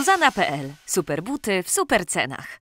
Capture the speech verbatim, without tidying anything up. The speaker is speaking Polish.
Zuzana kropka pe el. Super buty w super cenach.